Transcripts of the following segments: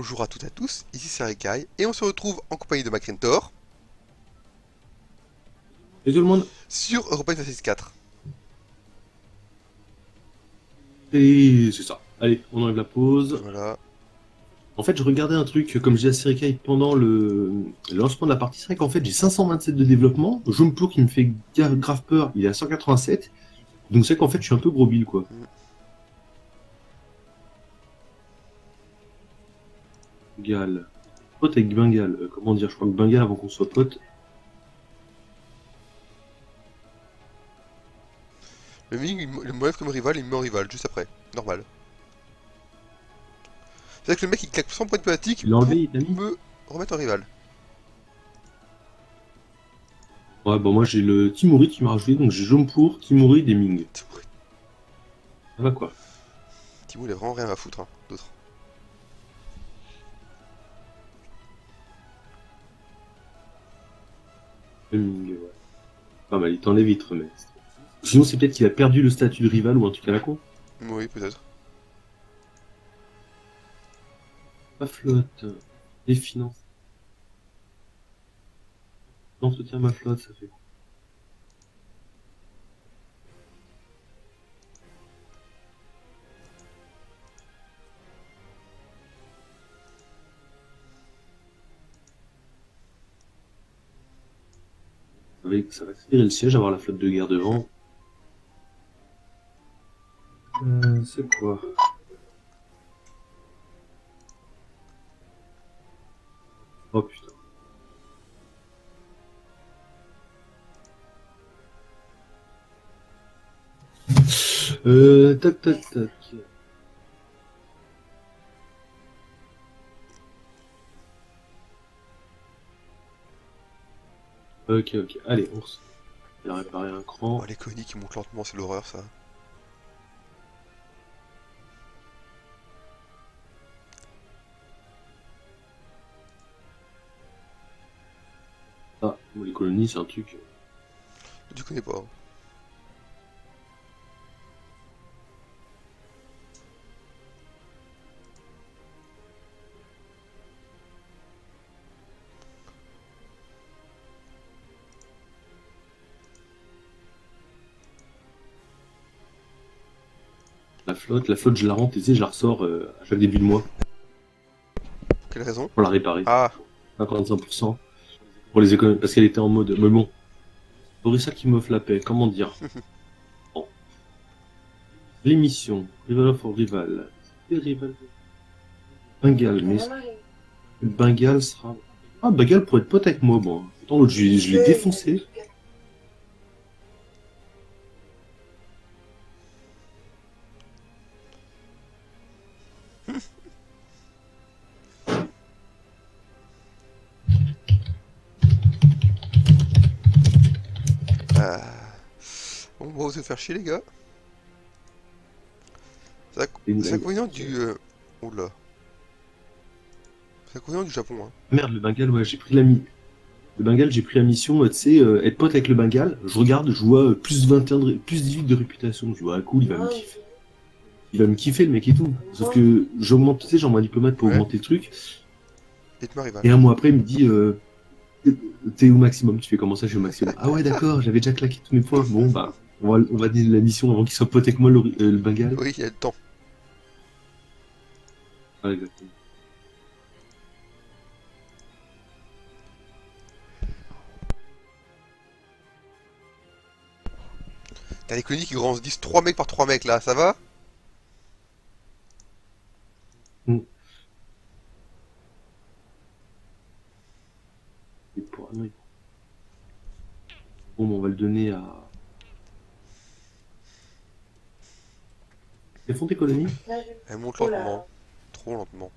Bonjour à toutes et à tous, ici c'est Rikai, et on se retrouve en compagnie de Macrintor Et tout le monde. sur Europa Universalis 4. Et c'est ça. Allez, on enlève la pause. Voilà. En fait, je regardais un truc, comme je disais à Serikai pendant le lancement de la partie. C'est vrai qu'en fait, j'ai 527 de développement. Jumpo qui me fait grave peur, il est à 187. Donc c'est vrai qu'en fait, je suis un peu gros bill, quoi. Mm. Bengal. Pote avec Bengal. Comment dire, je crois que Bengal, avant qu'on soit pote. Le Ming, le m'enlève comme rival, il me met en rival, juste après. Normal. C'est vrai que le mec il claque 100 points de politique Il l'a enlevé, pour il t'a mis. me remettre en rival. Ouais, bon, moi j'ai le Timuri qui m'a rajouté, donc j'ai Jompour, Timuri, des Ming. Ça va quoi. Timo il a vraiment rien à foutre, hein, d'autre. Le Ming, ouais. Pas mal, il t'enlève vite, mais. Sinon, c'est peut-être qu'il a perdu le statut de rival ou un truc à la con. Oui, peut-être. Ma flotte. Les finances. L'entretien ma flotte, ça fait. Ça va accélérer le siège, avoir la flotte de guerre devant. C'est quoi? Oh putain. Tac tac tac. Ok, ok. Allez, on va réparer un Oh, cran. les conis qui montent lentement, c'est l'horreur ça. Ah, bon, les colonies, c'est un truc. Tu connais pas. Hein. La flotte, je la rends, tu sais, je la ressors à chaque début de mois Pour quelle raison? pour la réparer. Ah, 55%. Pour les économies, parce qu'elle était en mode. Mais bon, Borissa qui m'offre la paix, comment dire? Bon. L'émission, Rival of Rival. C'est Rival. Bengal, mais Bengal sera. Ah, Bengal pourrait être pote avec moi, bon. Pourtant, l'autre, je l'ai défoncé. ah. Bon, on va se faire chier les gars. C'est l'inconvénient du... Oula. C'est l'inconvénient du Japon, hein. Merde, le Bengal, ouais, j'ai pris le Bengal, j'ai pris la mission, tu sais, être pote avec le Bengal. Je regarde, je vois plus 21, plus 18 de réputation. Je vois, ah, cool, il va me kiffer. Il va me kiffer, le mec et tout. Sauf que j'augmente, tu sais, j'envoie un diplomate pour Ouais. augmenter le truc. Et tu rival. Et un mois après, il me dit, t'es au maximum. Tu fais comment ça, je suis au maximum? Ah ouais, d'accord, j'avais déjà claqué tous mes points. Bon, bah, on va dire la mission avant qu'il soit pote avec moi, le Bengal. Oui, il y a le temps. Ah, exactement. T'as des colonies qui grandissent 3 mecs par 3 mecs là, ça va? Mm. Ah non, bon, on va le donner à. Elles font tes colonies? Elle monte lentement. Trop lentement.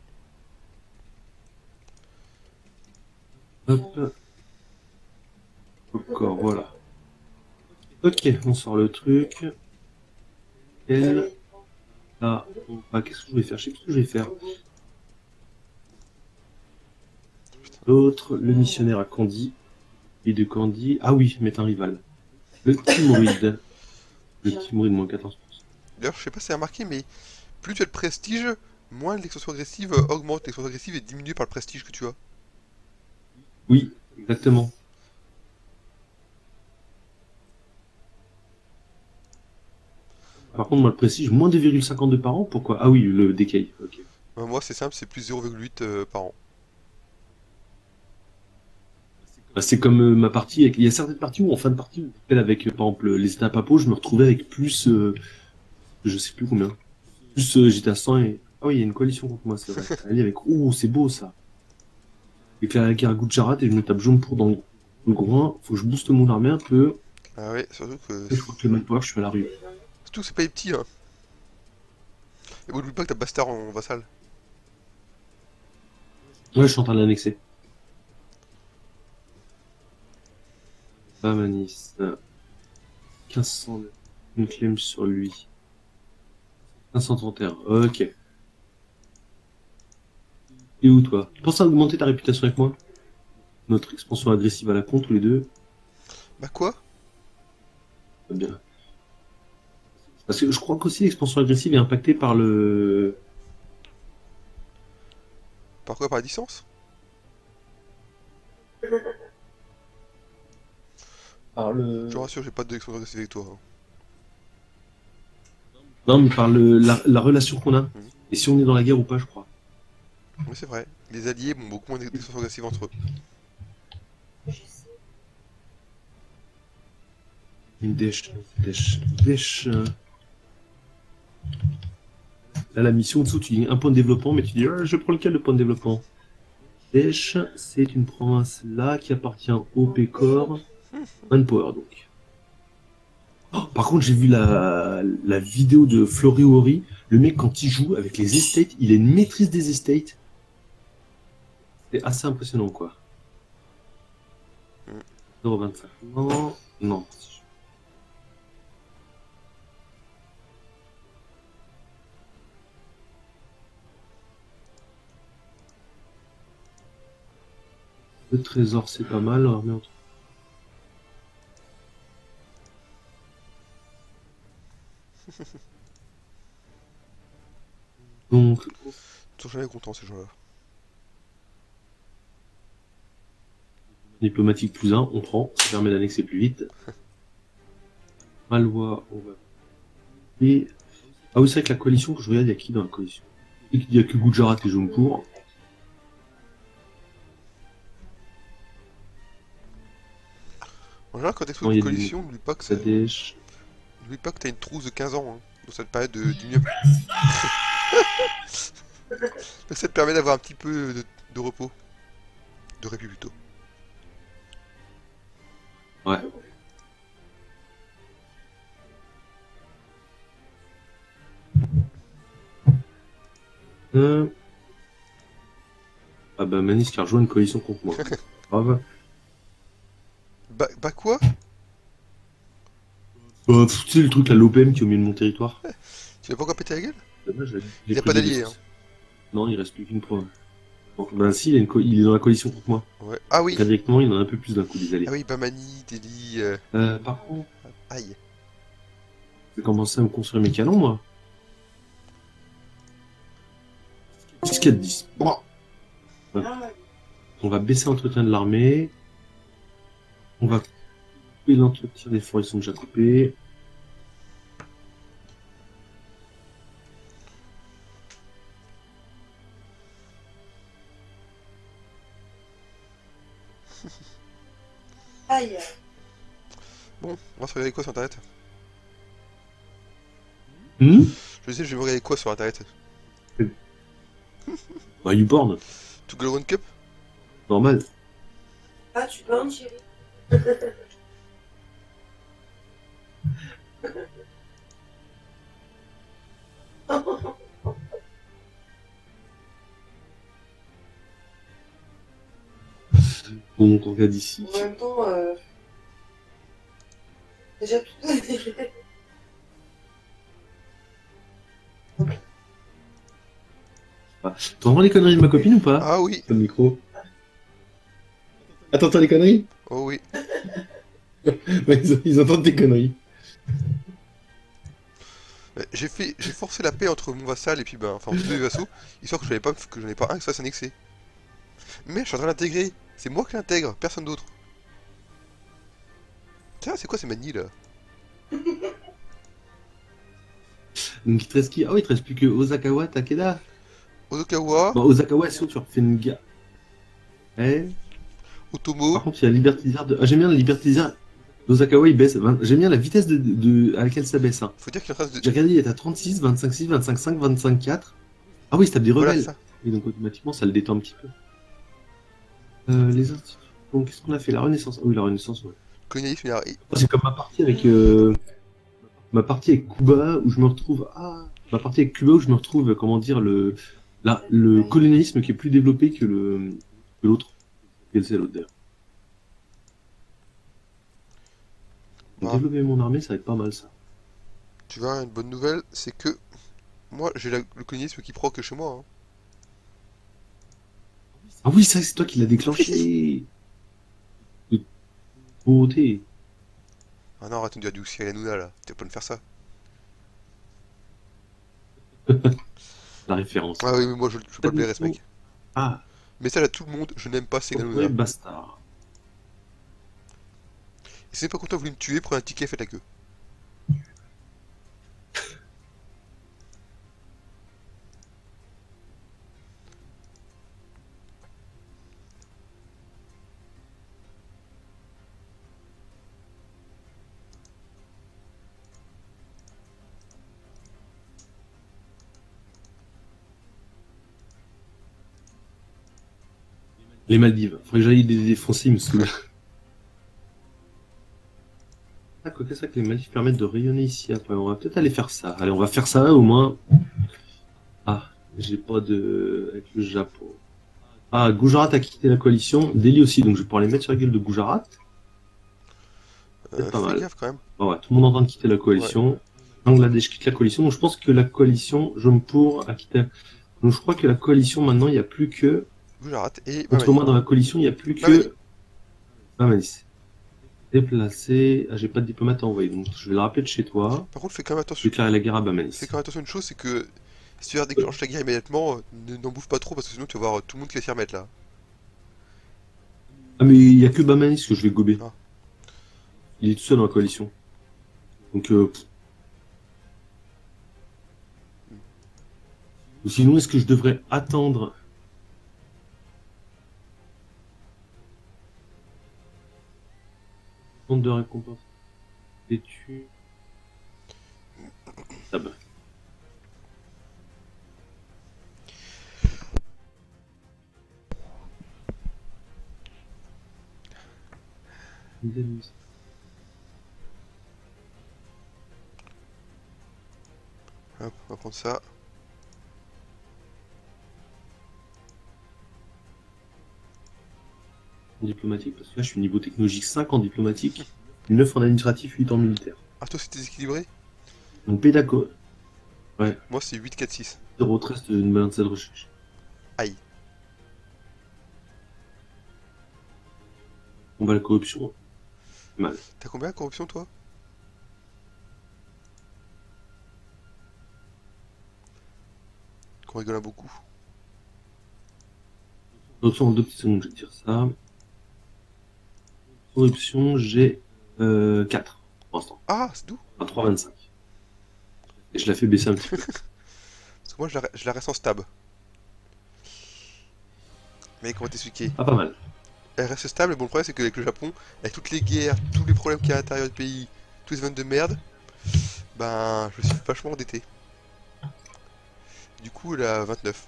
Hop. Encore, voilà. Ok, on sort le truc. Elle. Là, qu'est-ce que je vais faire? Je sais plus ce que je vais faire. L'autre, le missionnaire à Candy. Et de Candy. Ah oui, mettre un rival. Le Timuride. Le Timuride, moins 14%. D'ailleurs, je sais pas si c'est remarqué, mais plus tu as de prestige, Moins l'expansion agressive augmente l'expansion agressive et diminue par le prestige que tu as. Oui, exactement. Par contre, moi, le prestige, moins 2,52 par an, pourquoi? Ah oui, le decay, ok. Moi, c'est simple, c'est plus 0,8 par an. Bah, c'est comme ma partie, il y a certaines parties où, en fin de partie, avec, par exemple, les étapes à peau, je me retrouvais avec plus, je sais plus combien. Plus, j'étais à 100 et... Ah oui, il y a une coalition contre moi, c'est vrai. Elle est avec... Oh, c'est beau, ça. Et la guerre à Gujarat, et je me tape jaune pour dans le groin. Faut que je booste mon armée un peu. Ah ouais, surtout que... Et je crois que le manpower, je suis à la rue. Surtout que c'est pas les petits, hein. Et oublie pas que t'as Bastard en vassal. Ouais, je suis en train de l'annexer. Bamanis. 1500 une claim sur lui. 531. Ok. Et où, toi? Tu penses à augmenter ta réputation avec moi? Notre expansion agressive à la con, tous les deux. Bah quoi? Bien. Parce que je crois qu'aussi l'expansion agressive est impactée par le... Par quoi? Par la distance? Par le... Je te rassure, j'ai pas de expansion agressive avec toi, hein. Non, mais par la relation qu'on a. Mhm. Et si on est dans la guerre ou pas, je crois. Mais c'est vrai. Les alliés ont beaucoup moins d'expansion agressive entre eux. Une dèche. Là, la mission en dessous, tu dis un point de développement, mais tu dis, je prends lequel le point de développement? Dèche, c'est une province là qui appartient au Pécor. Manpower, donc. Oh, par contre, j'ai vu la vidéo de Floriori. Le mec, quand il joue avec les estates, il a une maîtrise des estates. C'est assez impressionnant, quoi. Mm. 0,25. Non, non. Le trésor, c'est pas mal. Alors, mais donc, Ils sont jamais contents, ces gens-là. diplomatique plus 1, on prend. Ça permet d'annexer plus vite. Malois, on va. Et... Ah oui, c'est vrai que la coalition, que je regarde, il y a qui dans la coalition? Il y a que Gujarat et Jaunpur. En général, quand t'exposes Non, il une y a des coalition, n'oublie pas que Pradesh. t'as une trousse de 15 ans, hein. Donc ça te permet de diminuer. Donc ça te permet d'avoir un petit peu de repos. De répit plutôt. Ouais. Ah bah Manis qui a rejoint une coalition contre moi. Grave. Bah quoi? Tu sais le truc là, l'OPM qui est au milieu de mon territoire. Tu vas pas encore péter la gueule? Dommage, Il a pas d'alliés, hein. Non, il reste plus qu'une proie. Donc, ben si, il est dans la coalition contre moi. Ouais. Ah oui! Donc, indirectement, il en a un peu plus d'un coup des alliés. Ah oui, Bamani, Delhi... Par contre, Aïe. je vais commencer à me construire mes canons, moi. Qu'est-ce qu'il y a de 10? Bon. Ouais. On va baisser l'entretien de l'armée. On va couper l'entretien des forêts, ils sont déjà coupés. Aïe. Bon, on va se regarder quoi sur internet? Hmm. Je sais, je vais me regarder quoi sur internet? Bah, YouPorn, To Go One Cup? normal. Ah, tu bandes, chérie. Donc, on regarde ici. En même temps, déjà tout donné. T'entends les conneries de ma copine ou pas? Ah oui! Le micro. Attends, les conneries? Oh oui! Ouais, ils entendent tes conneries. J'ai forcé la paix entre mon vassal et puis ben, enfin, entre deux vassaux, histoire que j'en ai pas un qui se fasse annexer. Mais je suis en train d'intégrer. C'est moi qui l'intègre, personne d'autre. Tiens, c'est quoi ces manies là? Donc il te reste qui? Ah oui, il te reste plus que Osakawa, Takeda. Odokawa, Bon, Osakawa, sinon tu refais une gare. Eh. Otomo. Par contre, il y a Liberty de... Ah, j'aime bien la Liberty d'Osakawa, il baisse. J'aime bien la vitesse à laquelle ça baisse. Hein. Faut dire qu'il est en train de. J'ai regardé, il est à 36, 25,6, 25,5, 25,4. Ah oui, ça tape des Voilà rebelles. ça. Et donc automatiquement, ça le détend un petit peu. Les instituts. Donc, qu'est-ce qu'on a fait? La Renaissance. Ah oui, la Renaissance, ouais. Colonialisme, C'est comme ma partie avec Cuba où je me retrouve. Ah, ma partie avec Cuba où je me retrouve, comment dire, le colonialisme qui est plus développé que l'autre. Quel c'est l'autre d'ailleurs? Ah. Développer mon armée, ça va être pas mal ça. Tu vois, une bonne nouvelle, c'est que moi j'ai le colonialisme qui proc chez moi. Hein. Ah oui, ça c'est toi qui l'as déclenché. De beauté. Ah non, arrête de me dire du Cyril Hanouna là, tu vas pas me faire ça. La référence. Ah oui, mais moi je peux pas le blairer ce mec. Ah, Message à tout le monde, je n'aime pas Cyril ouais, Hanouna. bastard. Et si c'est pas content, vous voulez me tuer, prenez un ticket, faites la queue. Les Maldives. Faudrait que j'aille les défoncer, il me saoule. Ah, quoi que ça que les Maldives permettent de rayonner ici après. On va peut-être aller faire ça. Allez, on va faire ça au moins. Ah, j'ai pas de. Avec le Japon. Ah, Gujarat a quitté la coalition. Delhi aussi, donc je vais pouvoir les mettre sur la gueule de Gujarat. C'est pas Fais mal. gaffe quand même. Bon, ouais, tout le monde est en train de quitter la coalition. Bangladesh quitte la coalition. Donc je pense que la coalition, Jampur a quitté. Donc je crois que la coalition maintenant, il n'y a plus que. Gujarat et Entre Mamani. moi dans la coalition, il n'y a plus Mamani. que. Mamani. Déplacé. Ah, j'ai pas de diplomate à envoyer, donc je vais le rappeler de chez toi. Par contre, fais quand même Je vais attention. déclarer la guerre à Bamanis. Fais quand même attention à une chose, c'est que si tu veux déclencher la guerre immédiatement, n'en bouffe pas trop parce que sinon tu vas voir tout le monde qui va s'y remettre là. Ah, mais il n'y a que Bamanis que je vais gober. Ah. Il est tout seul dans la coalition. Donc, Ou sinon, est-ce que je devrais attendre compte de récompense d'études. Ah bah. Hop, on va prendre ça. En diplomatique, parce que là je suis niveau technologique 5 en diplomatique, 9 en administratif, 8 en militaire. Ah, toi c'est déséquilibré? Donc pédago. Ouais. Moi c'est 8, 4, 6. 0,13 d'une balance de recherche. Aïe. On va la corruption. Mal. T'as combien de corruption toi? Qu'on rigole à beaucoup. Corruption en 2 petites secondes, je vais te dire ça. Corruption, j'ai 4 pour l'instant. Ah, c'est d'où? Enfin, 3,25. Et je la fais baisser un petit peu. Parce que moi je la reste en stab. Mais comment t'expliquer? Ah, pas mal. Elle reste stable, bon le problème c'est qu'avec le Japon, avec toutes les guerres, tous les problèmes qu'il y a à l'intérieur du pays, tous les ventes de merde, ben je suis vachement endetté. Du coup elle a 29.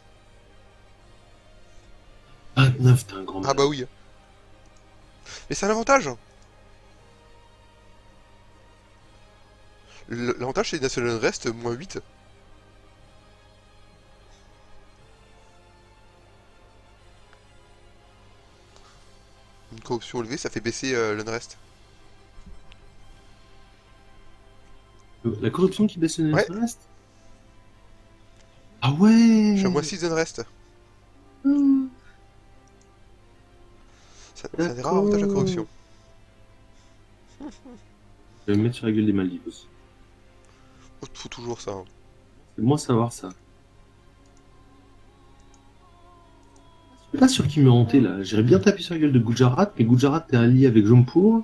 29, t'es un grand Ah malade. bah oui. Mais c'est un avantage. L'avantage c'est National Unrest moins 8. Une corruption élevée, ça fait baisser l'unrest. La corruption qui baisse le Ouais. reste. Ah ouais. Je suis à moins 6 d'unrest. Mmh. C'est un des rares avantages de la corruption. Je vais me mettre sur la gueule des Maldives aussi. Faut toujours ça. Hein. C'est moi savoir ça. Je suis pas sûr qu'il m'ait hanté là. J'irais bien taper sur la gueule de Gujarat, mais Gujarat est allié avec Jampur.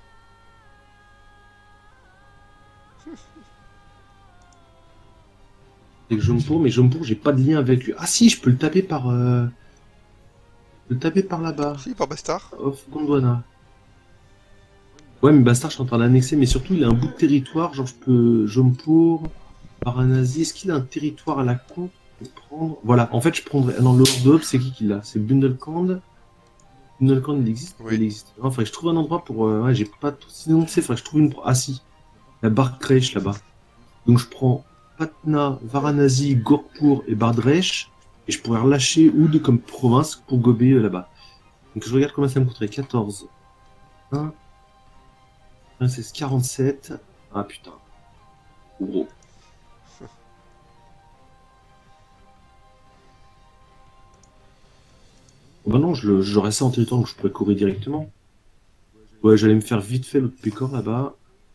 Avec Jampur, mais Jampur, j'ai pas de lien avec lui. Ah si, je peux le taper par. Je peux le taper par là-bas. Si, par Bastard. Off Gondwana. Ouais, mais Bastard, je suis en train d'annexer, mais surtout, il a un bout de territoire. Genre, je peux. Jampur, Varanasi. Est-ce qu'il a un territoire à la con? Je peux prendre. Voilà, en fait, je prendrais. Non, le Lord of, c'est qui l'a? C'est Bundelkand. Bundelkand, il existe? Oui. Il existe. Non, faudrait que je trouve un endroit pour. Ouais, j'ai pas tout. Sinon, tu sais, faudrait que je trouve une. Ah si, la Bardresh là-bas. Donc, je prends Patna, Varanasi, Gorpur et Bardresh. Et je pourrais relâcher Oud comme province pour gober là-bas. Donc, je regarde combien ça me coûterait. 14. 1. 16, 47. Ah putain. Gros. Bah non, j'aurais ça en territoire donc je pourrais courir directement. Ouais, j'allais me faire vite fait l'autre pécor là-bas.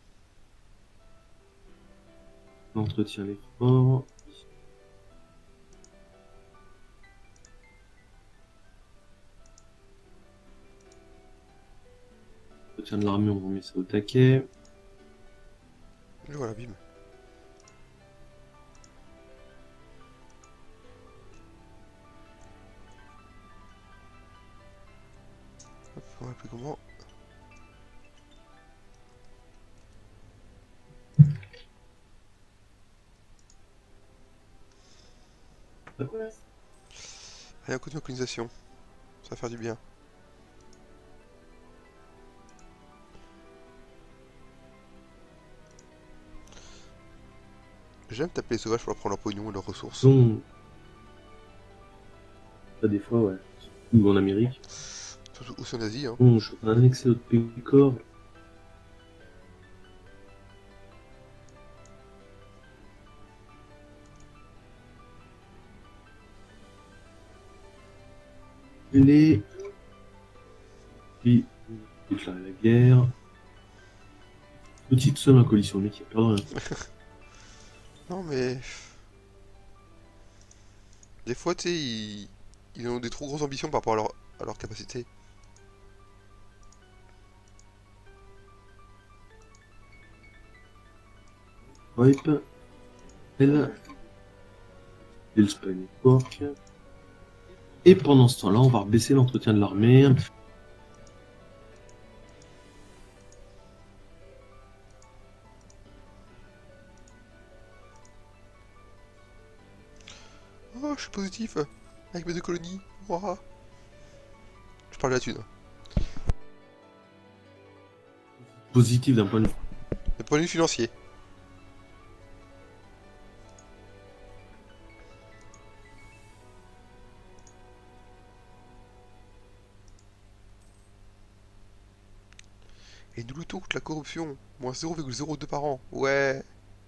L'entretien les forts. L'entretien de l'armée, on va mettre ça au taquet. Et voilà, bim. Hop, on va appeler comment? Allez, un coup de localisation. Ça va faire du bien. J'aime taper les sauvages pour leur prendre leur pognon et leurs ressources. Donc, ça des fois, ouais. Ou en Amérique. Surtout aussi en Asie, hein. Bon, je vais annexer l'autre pécor. Les... Puis, déclarer la guerre. Petite seule coalition, le mec qui a perdu rien. Non mais... Des fois, tu sais, ils ont des trop grosses ambitions par rapport à leur capacité. Wipe. Elle. Et le Spanish Pork. Et pendant ce temps-là, on va baisser l'entretien de l'armée. Oh, je suis positif avec mes deux colonies. Ouah. Je parle de la thune. Positif d'un point de vue. D'un point de vue financier. Et nous luttons contre la corruption. Moins 0,02 par an. Ouais.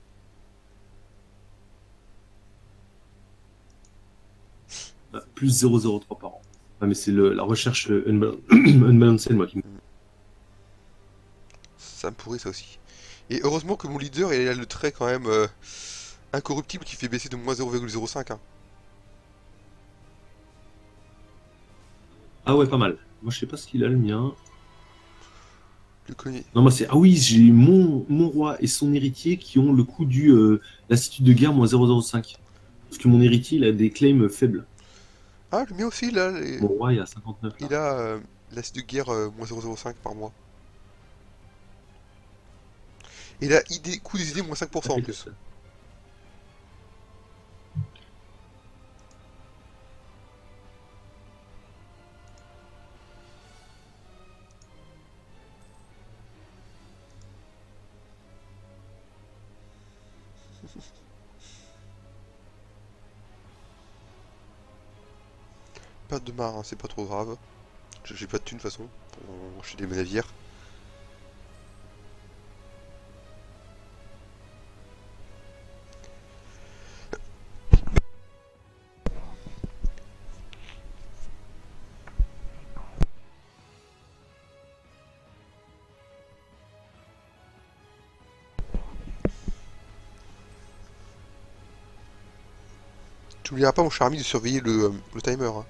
Plus 0,03 par an. Ah, mais c'est la recherche unbalanced, moi, qui me... Ça me pourrit ça aussi. Et heureusement que mon leader, il a le trait quand même incorruptible qui fait baisser de moins 0,05. Hein. Ah ouais, pas mal. Moi, je sais pas ce qu'il a, le mien. Le collier. Non, moi, c'est... Ah oui, j'ai mon roi et son héritier qui ont le coût du l'institut de guerre moins 0,05. Parce que mon héritier, il a des claims faibles. Ah, le mien aussi, là. Mon roi, il a 59, là. Il a l'acide de guerre moins 0,05 par mois. Et il a coût des idées moins 5% en plus. Perte de marin, c'est pas trop grave. J'ai pas de thunes de toute façon pour acheter des navires. Tu n'oublieras pas, mon cher ami, de surveiller le timer. Hein.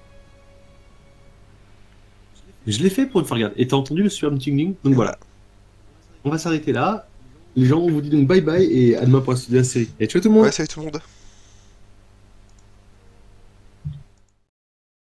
Je l'ai fait pour une fois, regarde. Et t'as entendu le super ting ding. Donc voilà. On va s'arrêter là. Les gens, on vous dit donc bye bye et à demain pour la suite de la série. Et ciao tout le monde. Ouais, salut tout le monde.